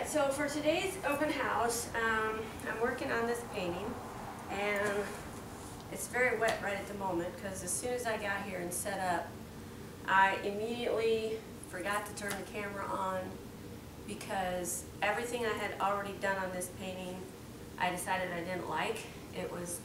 Alright, so for today's open house, I'm working on this painting, and it's very wet right at the moment because as soon as I got here and set up, I immediately forgot to turn the camera on because everything I had already done on this painting I decided I didn't like. It was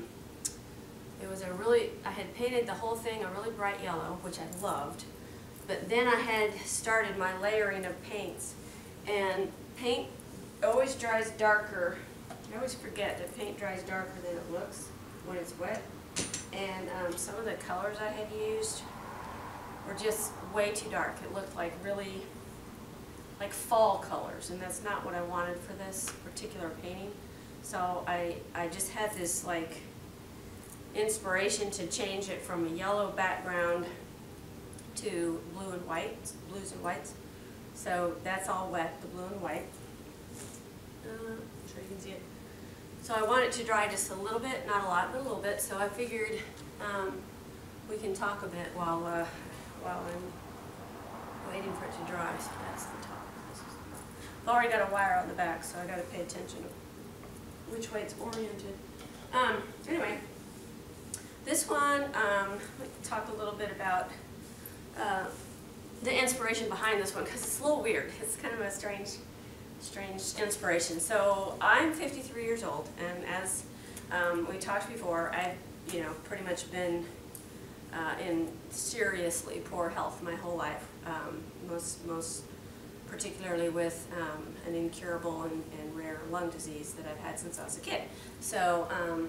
I had painted the whole thing a really bright yellow, which I loved, but then I had started my layering of paints, and paint always dries darker. I always forget that paint dries darker than it looks when it's wet, and some of the colors I had used were just way too dark. It looked like really like fall colors, and that's not what I wanted for this particular painting. So I just had this like inspiration to change it from a yellow background to blues and whites. So that's all wet, the blue and white. I'm sure you can see it. So I want it to dry just a little bit, not a lot, but a little bit. So I figured we can talk a bit while I'm waiting for it to dry. So that's the top. I've already got a wire on the back, so I got to pay attention to which way it's oriented. Anyway, this one, we can talk a little bit about the inspiration behind this one, because it's a little weird. It's kind of a strange inspiration. So I'm 53 years old, and as we talked before, I've pretty much been in seriously poor health my whole life. Most particularly with an incurable and rare lung disease that I've had since I was a kid. So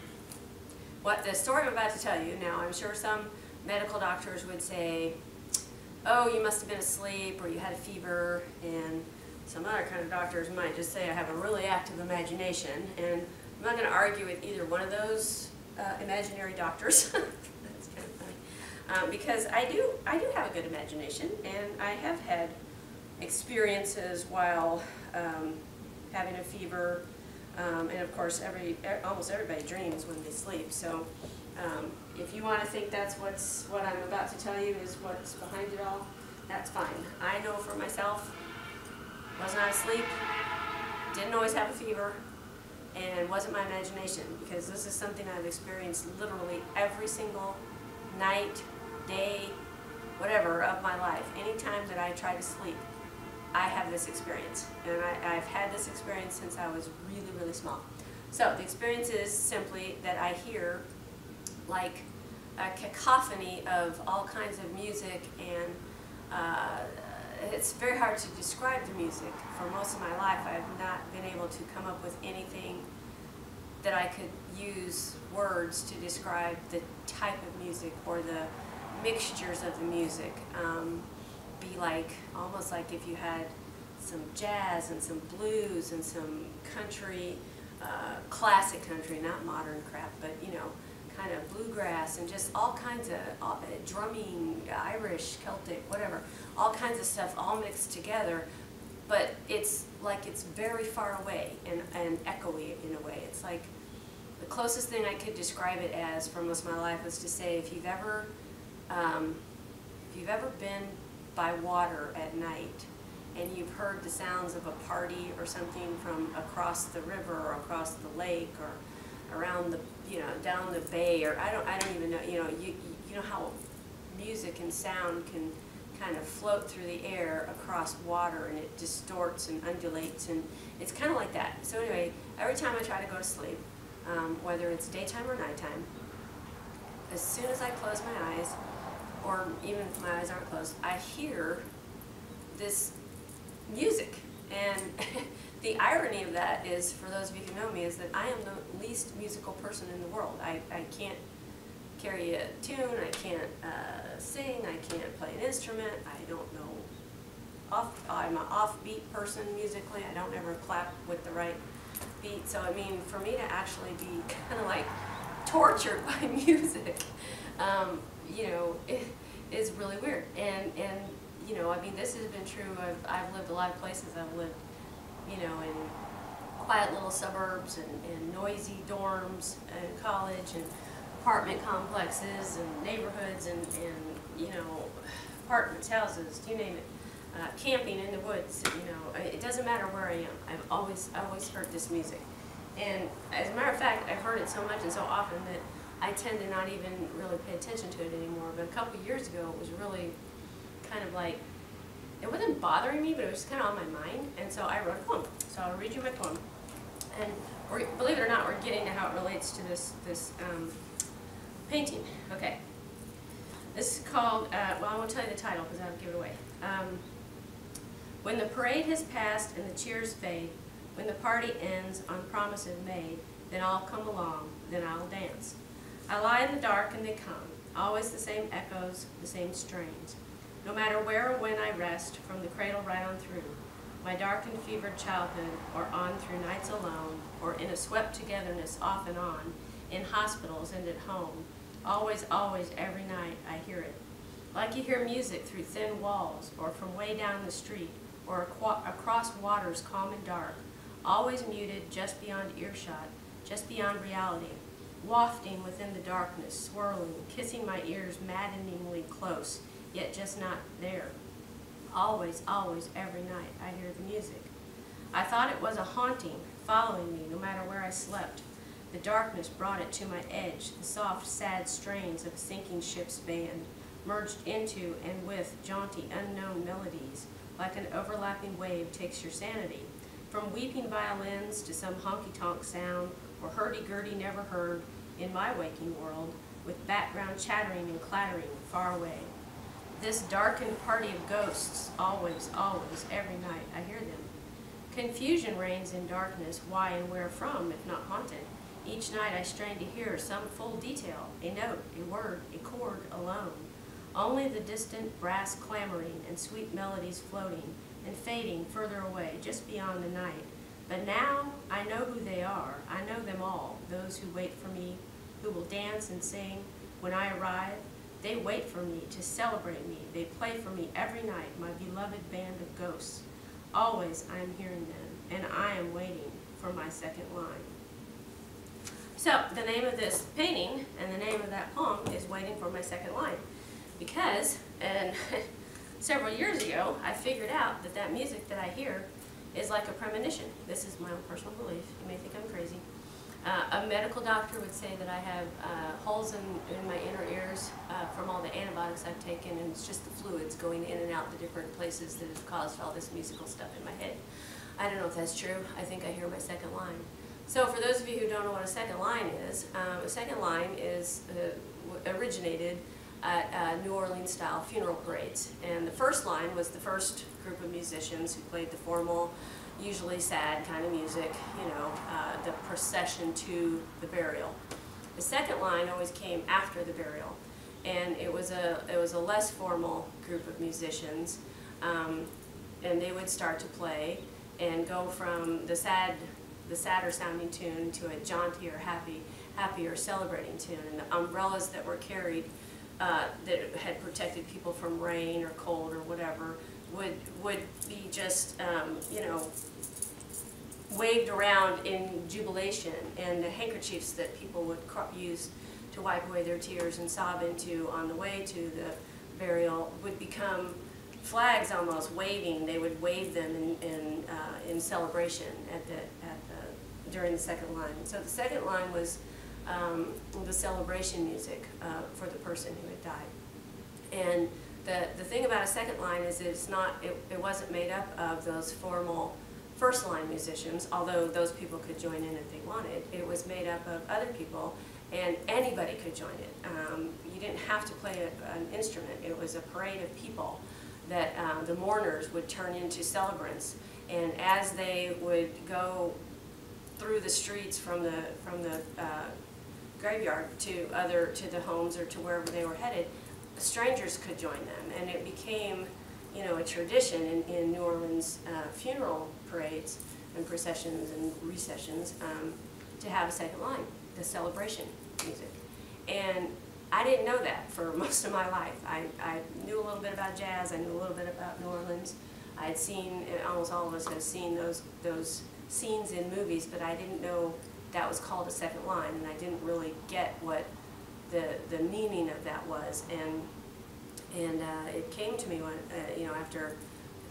what the story I'm about to tell you now, I'm sure some medical doctors would say, oh, you must have been asleep, or you had a fever, and some other kind of doctors might just say I have a really active imagination, and I'm not going to argue with either one of those imaginary doctors. That's kind of funny, because I do have a good imagination, and I have had experiences while having a fever, and of course almost everybody dreams when they sleep. So if you want to think that's what I'm about to tell you is what's behind it all, that's fine. I know for myself, was not asleep, didn't always have a fever, and wasn't my imagination, because this is something I've experienced literally every single night, day, whatever of my life. Anytime that I try to sleep, I have this experience, and I've had this experience since I was really, really small. So the experience is simply that I hear like a cacophony of all kinds of music, and it's very hard to describe the music. For most of my life, I have not been able to come up with anything that I could use words to describe the type of music or the mixtures of the music. Be like, almost like if you had some jazz and some blues and some country, classic country, not modern crap, but kind of bluegrass, and just all kinds of drumming, Irish, Celtic, whatever, all kinds of stuff all mixed together, but it's like it's very far away and echoey in a way. It's like the closest thing I could describe it as for most of my life was to say, if you've ever been by water at night and you've heard the sounds of a party or something from across the river or across the lake or around the down the bay, or I don't even know, you know how music and sound can kind of float through the air across water, and it distorts and undulates, and it's kind of like that. So anyway, every time I try to go to sleep, whether it's daytime or nighttime, as soon as I close my eyes, or even if my eyes aren't closed, I hear this music. And the irony of that is, for those of you who know me, is that I am the least musical person in the world. I can't carry a tune, I can't sing, I can't play an instrument, I don't know, I'm an offbeat person musically, I don't ever clap with the right beat. So I mean, for me to actually be kind of like tortured by music, it is really weird. And I mean, this has been true. I've lived a lot of places. I've lived, in quiet little suburbs and noisy dorms and college and apartment complexes and neighborhoods and apartments, houses, you name it. camping in the woods, you know, it doesn't matter where I am. I've always heard this music. And as a matter of fact, I've heard it so much and so often that I tend to not even really pay attention to it anymore. But a couple of years ago, it was really kind of like, it wasn't bothering me, but it was just kind of on my mind. And so I wrote a poem. So I'll read you my poem. And believe it or not, we're getting to how it relates to this painting. Okay. This is called, well, I won't tell you the title because I'll give it away. When the parade has passed and the cheers fade, when the party ends on promises made, then I'll come along, then I'll dance. I lie in the dark and they come, always the same echoes, the same strains. No matter where or when I rest, from the cradle right on through, my dark and fevered childhood, or on through nights alone, or in a swept togetherness off and on, in hospitals and at home, always, always, every night I hear it. Like you hear music through thin walls, or from way down the street, or across waters calm and dark, always muted just beyond earshot, just beyond reality, wafting within the darkness, swirling, kissing my ears maddeningly close, yet just not there. Always, always, every night I hear the music. I thought it was a haunting, following me no matter where I slept. The darkness brought it to my edge, the soft, sad strains of a sinking ship's band, merged into and with jaunty, unknown melodies, like an overlapping wave takes your sanity. From weeping violins to some honky-tonk sound, or hurdy-gurdy never heard in my waking world, with background chattering and clattering far away. This darkened party of ghosts, always, always, every night I hear them. Confusion reigns in darkness, why and where from, if not haunted. Each night I strain to hear some full detail, a note, a word, a chord alone. Only the distant brass clamoring and sweet melodies floating and fading further away, just beyond the night. But now I know who they are. I know them all, those who wait for me, who will dance and sing when I arrive. They wait for me to celebrate me. They play for me every night, my beloved band of ghosts. Always I am hearing them, and I am waiting for my second line. So the name of this painting and the name of that poem is Waiting for My Second Line. Because, and several years ago, I figured out that that music that I hear is like a premonition. This is my own personal belief. You may think I'm crazy. A medical doctor would say that I have holes in my inner ears from all the antibiotics I've taken, and it's just the fluids going in and out the different places that have caused all this musical stuff in my head. I don't know if that's true. I think I hear my second line. So for those of you who don't know what a second line is, a second line is originated at New Orleans-style funeral parades. And the first line was the first group of musicians who played the formal, usually sad kind of music, you know, the procession to the burial. The second line always came after the burial, and it was a less formal group of musicians, and they would start to play and go from the sadder sounding tune to a jauntier, happier celebrating tune. And the umbrellas that were carried that had protected people from rain or cold or whatever would be just, you know, waved around in jubilation, and the handkerchiefs that people would use to wipe away their tears and sob into on the way to the burial would become flags almost waving. They would wave them in celebration during the second line. And so the second line was the celebration music for the person who had died. And the thing about a second line is it wasn't made up of those formal first line musicians, although those people could join in if they wanted. It was made up of other people, and anybody could join it. You didn't have to play an instrument. It was a parade of people that the mourners would turn into celebrants, and as they would go through the streets from the graveyard to the homes or to wherever they were headed, strangers could join them, and it became, you know, a tradition in New Orleans funeral parades and processions and recessions to have a second line, the celebration music. And I didn't know that for most of my life. I knew a little bit about jazz. I knew a little bit about New Orleans. I had seen, almost all of us have seen those scenes in movies, but I didn't know that was called a second line, and I didn't really get what the meaning of that was. And it came to me when, you know, after a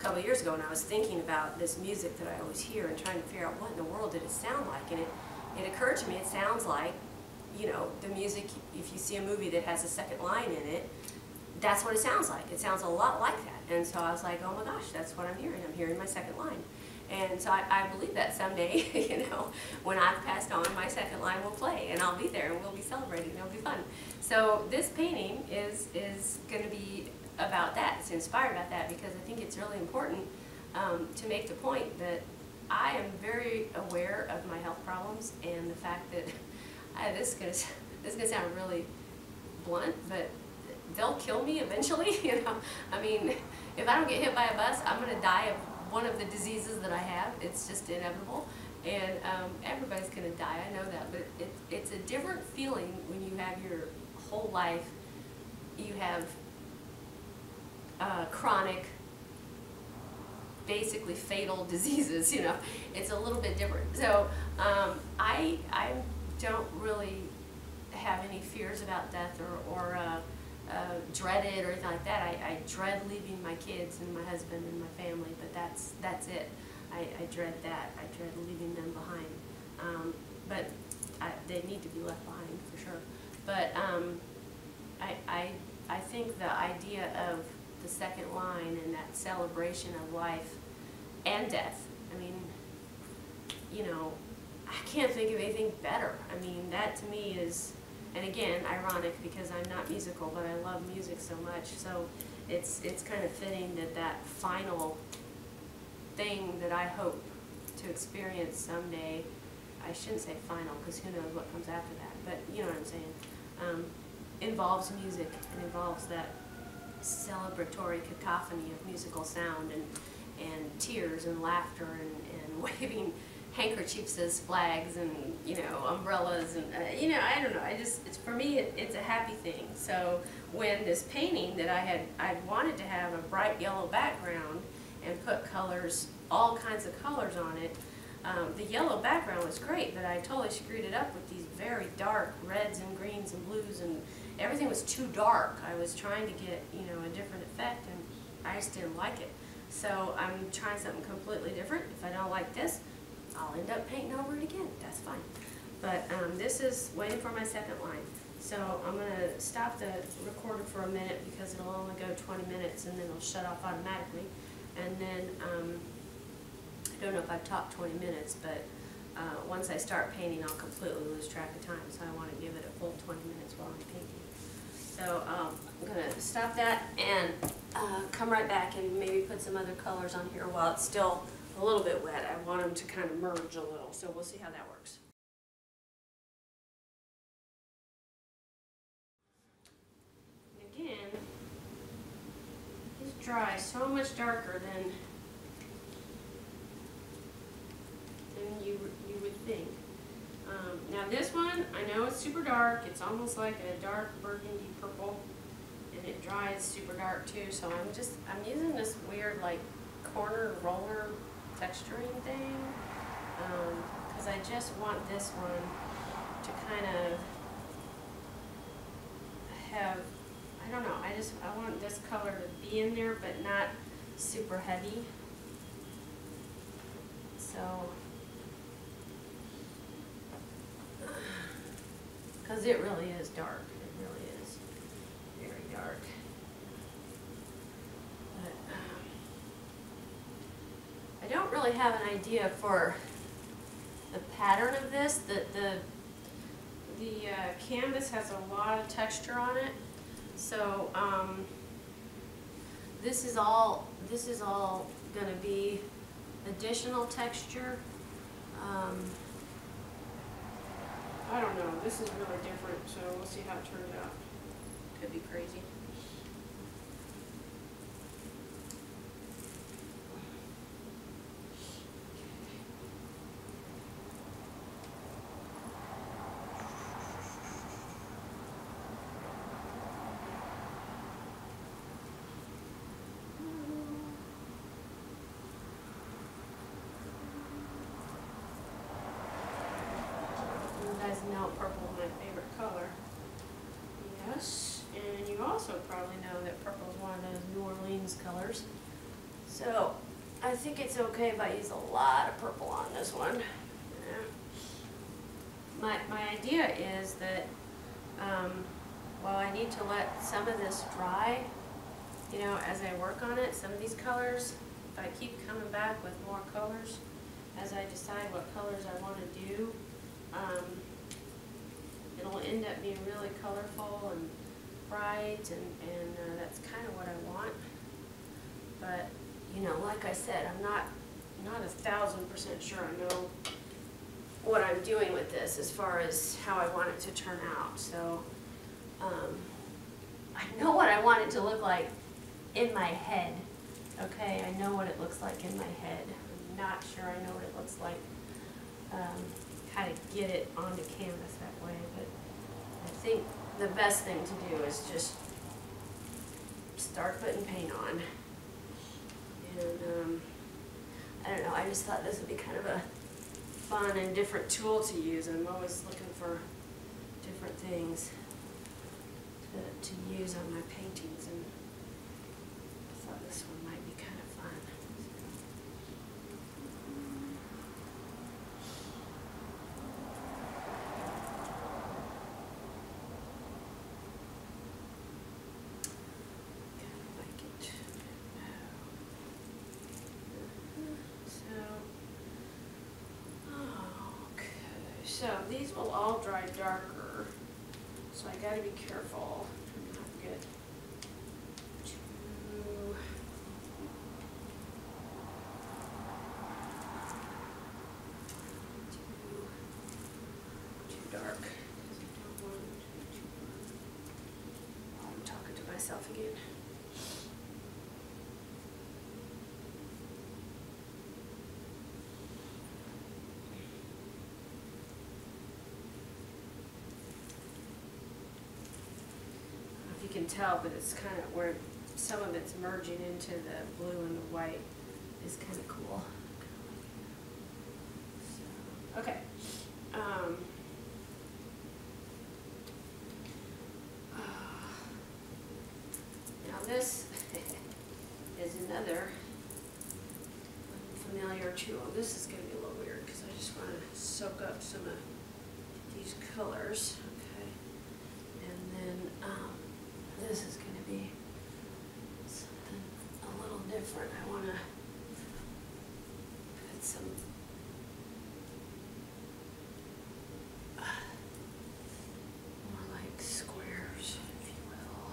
a couple of years ago, and I was thinking about this music that I always hear and trying to figure out what in the world did it sound like. And it occurred to me it sounds like, you know, the music, if you see a movie that has a second line in it, that's what it sounds like. It sounds a lot like that. And so I was like, oh my gosh, that's what I'm hearing. I'm hearing my second line. And so I believe that someday, you know, when I've passed on, my second line will play, and I'll be there, and we'll be celebrating. It'll be fun. So this painting is going to be about that. It's inspired about that, because I think it's really important to make the point that I am very aware of my health problems, and the fact that this is gonna sound really blunt, but they'll kill me eventually. You know, I mean, if I don't get hit by a bus, I'm gonna die of one of the diseases that I have. It's just inevitable, and everybody's gonna die. I know that, but it's a different feeling when you have your whole life. You have chronic, basically fatal diseases. You know, it's a little bit different. So I don't really have any fears about death or dread it or anything like that. I dread leaving my kids and my husband and my family, but that's it. I dread that. I dread leaving them behind. But they need to be left behind for sure. But I think the idea of the second line and that celebration of life and death, I mean, you know, I can't think of anything better. I mean, that to me is, and again, ironic because I'm not musical, but I love music so much. So it's kind of fitting that that final thing that I hope to experience someday, I shouldn't say final because who knows what comes after that, but you know what I'm saying, involves music and involves that celebratory cacophony of musical sound and tears and laughter and waving handkerchiefs as flags and, you know, umbrellas and, you know, I don't know, it's for me, it's a happy thing. So when this painting that I wanted to have a bright yellow background and put colors, all kinds of colors on it, the yellow background was great, but I totally screwed it up with these very dark reds and greens and blues, and everything was too dark. I was trying to get, you know, a different effect, and I just didn't like it. So I'm trying something completely different. If I don't like this, I'll end up painting over it again. That's fine. But this is waiting for my second line. So I'm going to stop the recorder for a minute because it'll only go 20 minutes and then it'll shut off automatically. And then, I don't know if I've talked 20 minutes, but once I start painting, I'll completely lose track of time. So I want to give it a full 20 minutes while I'm painting. So I'm going to stop that and come right back and maybe put some other colors on here while it's still a little bit wet. I want them to kind of merge a little, so we'll see how that works. Again, these dry so much darker than you would think. Now this one, I know it's super dark. It's almost like a dark burgundy purple, and it dries super dark too. So I'm using this weird like corner roller texturing thing, because I just want this one to kind of have, I don't know, I want this color to be in there but not super heavy. So, because it really is dark, it really is very dark. I don't really have an idea for the pattern of this. The canvas has a lot of texture on it, so this is all going to be additional texture. I don't know. This is really different, so we'll see how it turns out. Could be crazy. You guys know purple is my favorite color. Yes, and you also probably know that purple is one of those New Orleans colors. So I think it's okay if I use a lot of purple on this one. Yeah. My idea is that while I need to let some of this dry, you know, as I work on it, some of these colors, if I keep coming back with more colors, as I decide what colors I want to do, it'll end up being really colorful and bright, and that's kind of what I want. But, you know, like I said, I'm not 1,000% sure I know what I'm doing with this as far as how I want it to turn out. So, I know what I want it to look like in my head. Okay, I know what it looks like in my head. I'm not sure I know what it looks like, how to get it onto canvas that way, but I think the best thing to do is just start putting paint on. And I don't know, I just thought this would be kind of a fun and different tool to use. I'm always looking for different things to use on my paintings, and I thought this one might be kind of fun. Kind of like it. Okay, so these will all dry darker, so I gotta be careful to not get too dark. I don't want it to be too dark. I'm talking to myself again. You can tell, but it's kind of where some of it's merging into the blue and the white is kind of cool. So, okay. Now this is another familiar tool. This is going to be a little weird because I just want to soak up some of these colors. Okay. And then this is going to be something a little different. I want to put some more like squares, if you will.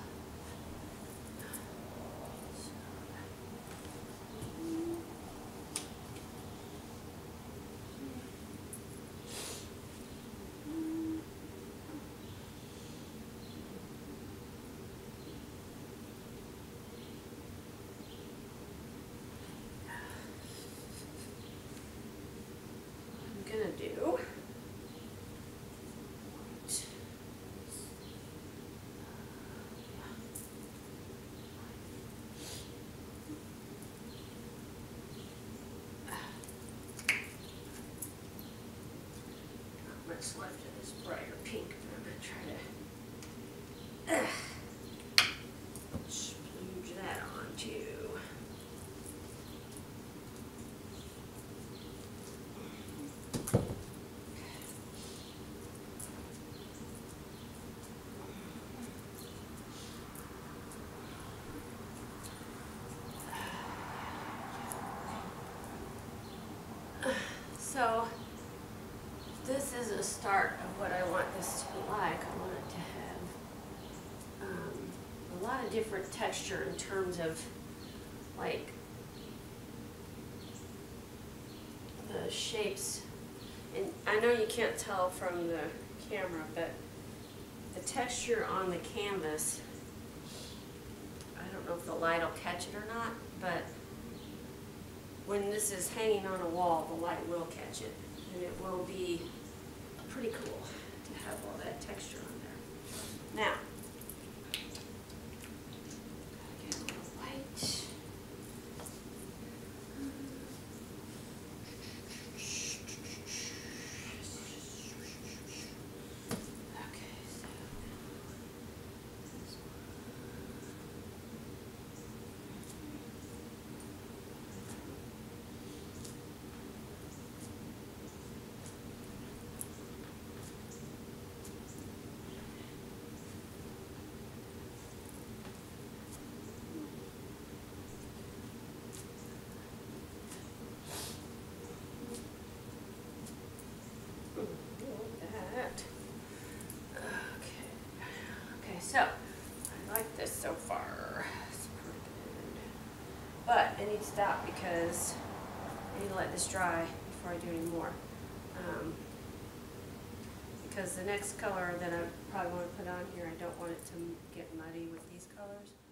Gonna do not much left of this brighter pink, but I'm gonna try to splooge that on too. So this is a start of what I want this to be like. I want it to have a lot of different texture in terms of like the shapes. And I know you can't tell from the camera, but the texture on the canvas, I don't know if the light will catch it or not, but when this is hanging on a wall, the light will catch it, and it will be pretty cool to have all that texture on there. Now, gotta get a little white. Okay, so this one. stop because I need to let this dry before I do any more. Because the next color that I probably want to put on here, I don't want it to get muddy with these colors.